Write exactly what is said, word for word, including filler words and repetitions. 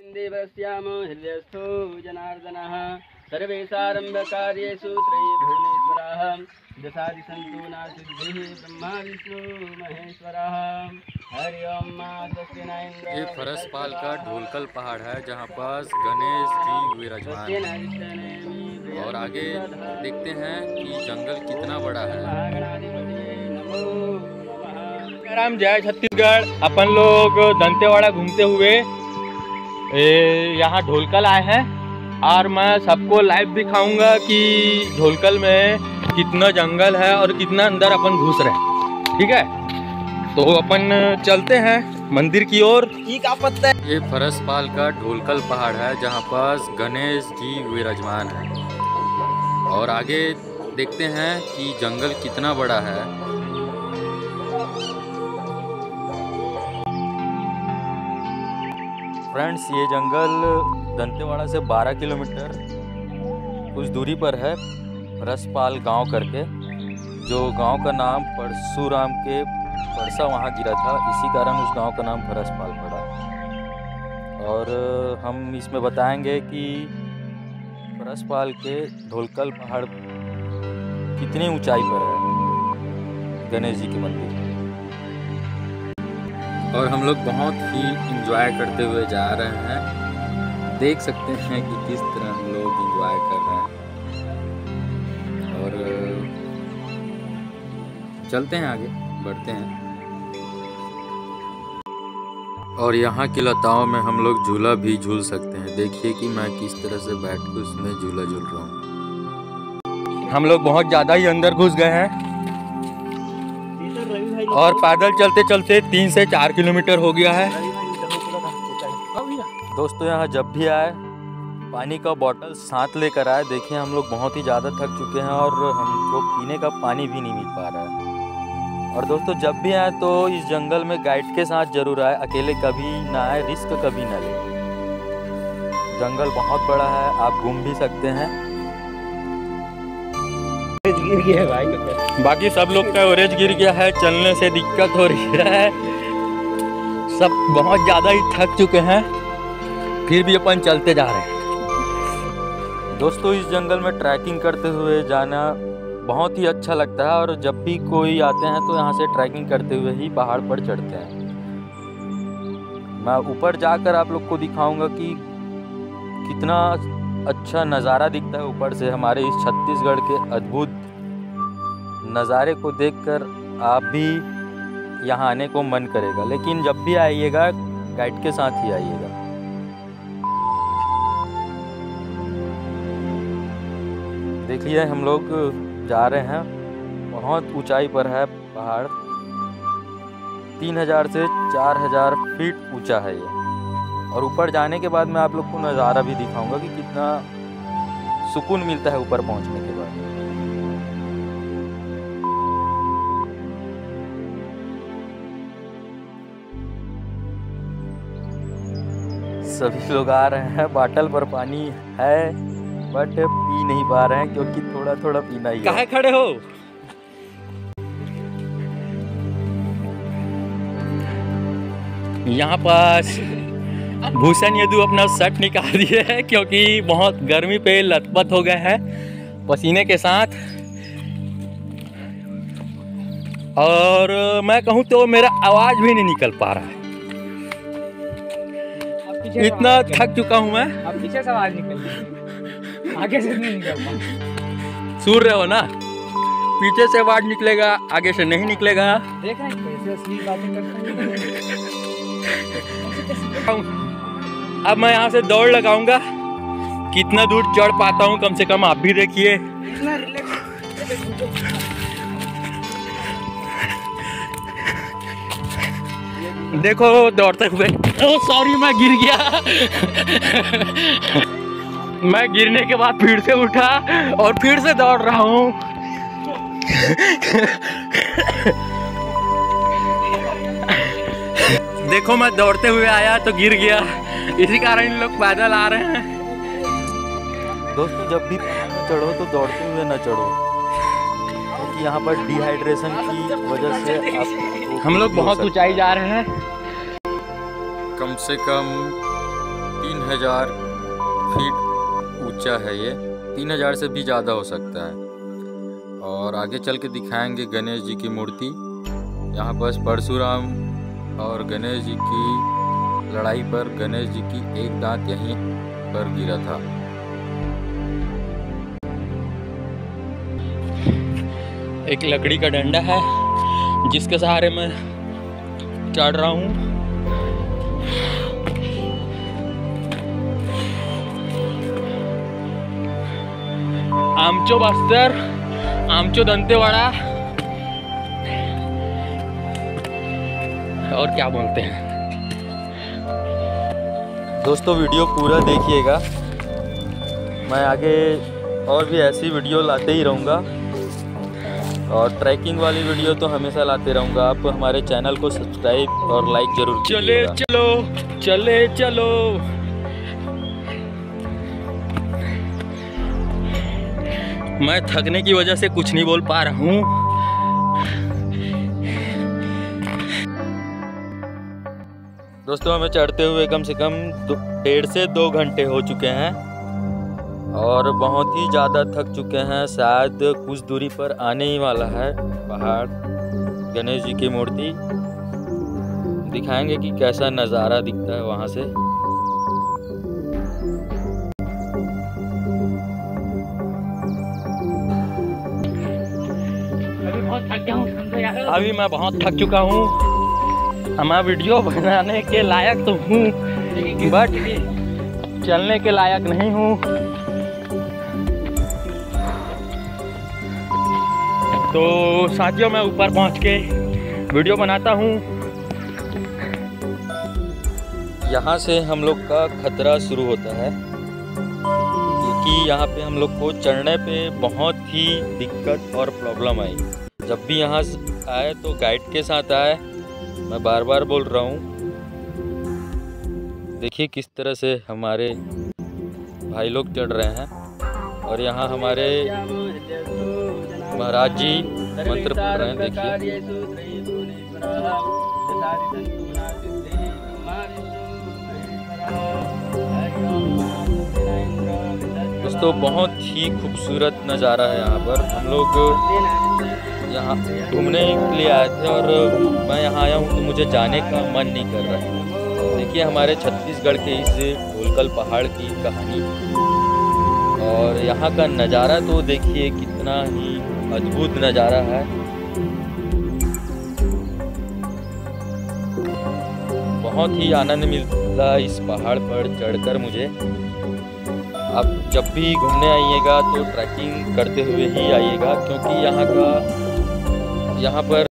देवस्यामो हृदयस्थो जनार्दनः सर्वेशारम्भकार्येषु त्रयीभुवनेश्वरः दशादि सन्तु नासिद्धिः ब्रह्मा विष्णु महेश्वरः। हरि ओम। ये फरसपाल का ढोलकल पहाड़ है जहाँ पास गणेश जी विराजमान हैं। और आगे देखते हैं कि जंगल कितना बड़ा है। राम जय छत्तीसगढ़। अपन लोग दंतेवाड़ा घूमते हुए यहाँ ढोलकल आए हैं और मैं सबको लाइव दिखाऊंगा कि ढोलकल में कितना जंगल है और कितना अंदर अपन घुस रहे हैं। ठीक है, तो अपन चलते हैं मंदिर की ओर। क्या पता है, ये फरसपाल का ढोलकल पहाड़ है जहाँ पास गणेश जी विराजमान हैं। और आगे देखते हैं कि जंगल कितना बड़ा है। फ्रेंड्स, ये जंगल दंतेवाड़ा से बारह किलोमीटर कुछ दूरी पर है, फरसपाल गांव करके, जो गांव का नाम परशुराम के परसा वहाँ गिरा था, इसी कारण उस गांव का नाम फरसपाल पड़ा। और हम इसमें बताएंगे कि फरसपाल के ढोलकल पहाड़ कितनी ऊंचाई पर है, गणेश जी के मंदिर। और हम लोग बहुत ही इंजॉय करते हुए जा रहे हैं। देख सकते हैं कि किस तरह हम लोग इंजॉय कर रहे हैं। और चलते हैं, आगे बढ़ते हैं। और यहाँ की लताओं में हम लोग झूला भी झूल सकते हैं। देखिए कि मैं किस तरह से बैठ कर उसमें झूला झूल रहा हूँ। हम लोग बहुत ज़्यादा ही अंदर घुस गए हैं और पैदल चलते चलते तीन से चार किलोमीटर हो गया है। दोस्तों, यहाँ जब भी आए पानी का बोतल साथ लेकर आए। देखिए, हम लोग बहुत ही ज़्यादा थक चुके हैं और हमको पीने का पानी भी नहीं मिल पा रहा है। और दोस्तों, जब भी आए तो इस जंगल में गाइड के साथ जरूर आए, अकेले कभी ना आए, रिस्क कभी ना ले। जंगल बहुत बड़ा है, आप घूम भी सकते हैं। गिर गया है भाई, बाकी सब लोग का ओरेज गिर गया है, चलने से दिक्कत हो रही है, सब बहुत ज़्यादा ही थक चुके हैं, फिर भी अपन चलते जा रहे हैं। दोस्तों, इस जंगल में ट्रैकिंग करते हुए जाना बहुत ही अच्छा लगता है। और जब भी कोई आते हैं तो यहाँ से ट्रैकिंग करते हुए ही पहाड़ पर चढ़ते हैं। मैं ऊपर जाकर आप लोग को दिखाऊंगा कि कितना अच्छा नज़ारा दिखता है ऊपर से। हमारे इस छत्तीसगढ़ के अद्भुत नज़ारे को देखकर आप भी यहाँ आने को मन करेगा। लेकिन जब भी आइएगा गाइड के साथ ही आइएगा। देखिए, हम लोग जा रहे हैं, बहुत ऊंचाई पर है पहाड़, तीन हजार से चार हजार फीट ऊंचा है ये। और ऊपर जाने के बाद मैं आप लोग को नज़ारा भी दिखाऊंगा कि कितना सुकून मिलता है ऊपर पहुंचने के बाद। सभी लोग आ रहे हैं, बाटल पर पानी है बट पी नहीं पा रहे हैं क्योंकि थोड़ा थोड़ा पीना ही है। काहे खड़े हो? यहाँ पास भूषण यदु अपना शर्ट निकाल दिए है क्योंकि बहुत गर्मी पे लथपथ हो गए हैं पसीने के साथ। और मैं कहूँ तो मेरा आवाज भी नहीं निकल पा रहा है, इतना थक चुका हूँ मैं। अब पीछे से आवाज निकल, आगे से नहीं निकल पा। सुन रहे हो ना, पीछे से आवाज निकलेगा, आगे से नहीं निकलेगा। देख रहे हैं कैसे असली बातें करते हैं। अब मैं यहाँ से दौड़ लगाऊंगा, कितना दूर चढ़ पाता हूँ कम से कम आप भी देखिए। देखो दौड़ते हुए, ओ सॉरी मैं गिर गया। मैं गिरने के बाद फिर से उठा और फिर से दौड़ रहा हूँ। देखो, मैं दौड़ते हुए आया तो गिर गया, इसी कारण इन लोग पैदल आ रहे हैं। दोस्तों, जब भी चढ़ो तो दौड़ते हुए ना चढ़ो, क्योंकि यहाँ पर डिहाइड्रेशन की वजह से आप हम लोग बहुत ऊंचाई जा रहे हैं। कम से कम तीन हजार फीट ऊंचा है ये, तीन हजार से भी ज़्यादा हो सकता है। और आगे चल के दिखाएंगे गणेश जी की मूर्ति। यहाँ पर परशुराम और गणेश जी की लड़ाई पर गणेश जी की एक दांत यहीं पर गिरा था। एक लकड़ी का डंडा है जिसके सहारे मैं चढ़ रहा हूँ। आमचो बस्तर, आमचो दंतेवाड़ा, और क्या बोलते हैं। दोस्तों वीडियो पूरा देखिएगा, मैं आगे और भी ऐसी वीडियो लाते ही रहूँगा और ट्रैकिंग वाली वीडियो तो हमेशा लाते रहूँगा। आप हमारे चैनल को सब्सक्राइब और लाइक जरूर चले कीजिएगा। चलो चले चलो। मैं थकने की वजह से कुछ नहीं बोल पा रहा हूँ। दोस्तों हमें चढ़ते हुए कम से कम डेढ़ से दो घंटे हो चुके हैं और बहुत ही ज़्यादा थक चुके हैं। शायद कुछ दूरी पर आने ही वाला है पहाड़ गणेश जी की मूर्ति। दिखाएंगे कि कैसा नज़ारा दिखता है वहाँ से। अभी बहुत थक गया हूँ, समझो यार। अभी मैं बहुत थक चुका हूँ। मैं वीडियो बनाने के लायक तो हूँ बट चलने के लायक नहीं हूँ। तो साथियों मैं ऊपर पहुँच के वीडियो बनाता हूँ। यहाँ से हम लोग का खतरा शुरू होता है क्योंकि यहाँ पे हम लोग को चढ़ने पे बहुत ही दिक्कत और प्रॉब्लम आई। जब भी यहाँ आए तो गाइड के साथ आए, मैं बार बार बोल रहा हूँ। देखिए किस तरह से हमारे भाई लोग चढ़ रहे हैं और यहाँ हमारे महाराज जी मंत्र पढ़ रहे हैं। देखिए दोस्तों बहुत ही खूबसूरत नज़ारा है यहाँ पर। हम लोग यहाँ घूमने के लिए आए थे और मैं यहाँ आया हूँ तो मुझे जाने का मन नहीं कर रहा है। देखिए हमारे छत्तीसगढ़ के इस ढोलकल पहाड़ की कहानी और यहाँ का नज़ारा तो देखिए कितना ही अद्भुत नज़ारा है। बहुत ही आनंद मिलता इस पहाड़ पर चढ़कर मुझे। आप जब भी घूमने आइएगा तो ट्रैकिंग करते हुए ही आइएगा क्योंकि यहाँ का यहाँ पर